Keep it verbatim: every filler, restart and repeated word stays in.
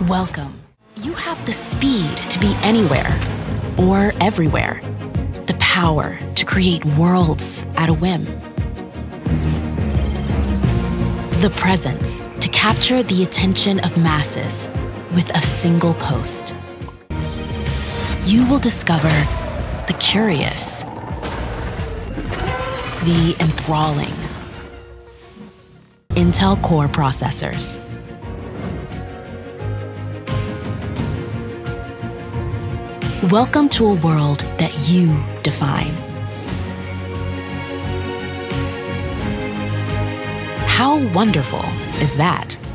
Welcome. You have the speed to be anywhere or everywhere. The power to create worlds at a whim. The presence to capture the attention of masses with a single post. You will discover the curious, the enthralling. Intel Core processors. Welcome to a world that you define. How wonderful is that?